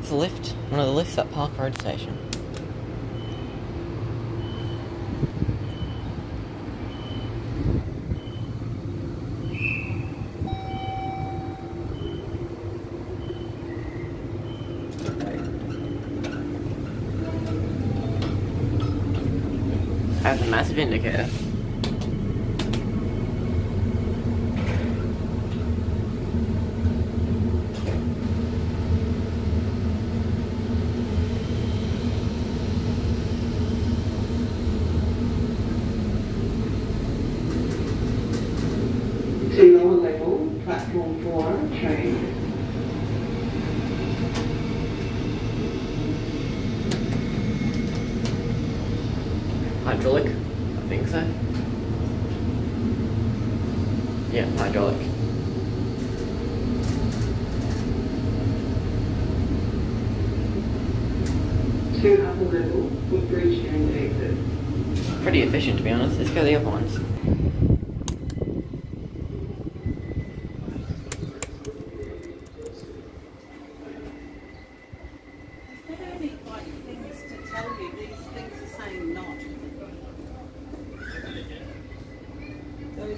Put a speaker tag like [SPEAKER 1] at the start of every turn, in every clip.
[SPEAKER 1] It's a lift. One of the lifts at Park Road Station. Has a massive indicator.
[SPEAKER 2] To lower level, platform 4, train.
[SPEAKER 1] Hydraulic? I think so. Yeah, hydraulic.
[SPEAKER 2] To upper level, footbridge and exit.
[SPEAKER 1] Pretty efficient, to be honest. Let's go the other ones.
[SPEAKER 3] There are only like things to tell you. These things are saying not. Those.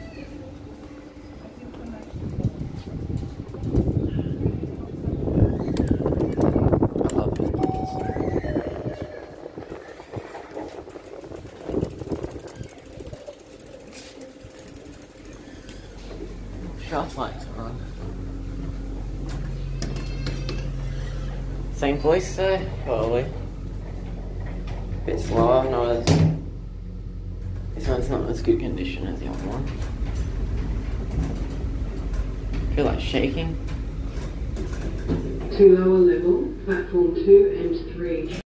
[SPEAKER 1] I love these buckets. Shaft lights are on. Same voice though, probably. Bit slower, not as. This one's not as good condition as the other one. I feel like shaking.
[SPEAKER 2] To lower level, platform 2 and 3.